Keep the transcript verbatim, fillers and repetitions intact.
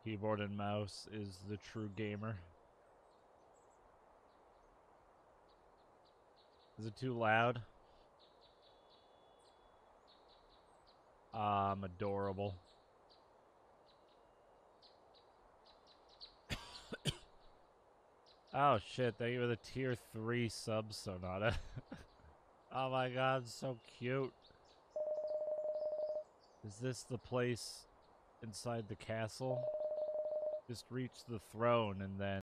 Keyboard and mouse is the true gamer. Is it too loud? Ah, I'm adorable. Oh shit, thank you for the tier three sub, Sonata. Oh my god, so cute. Is this the place inside the castle? Just reach the throne and then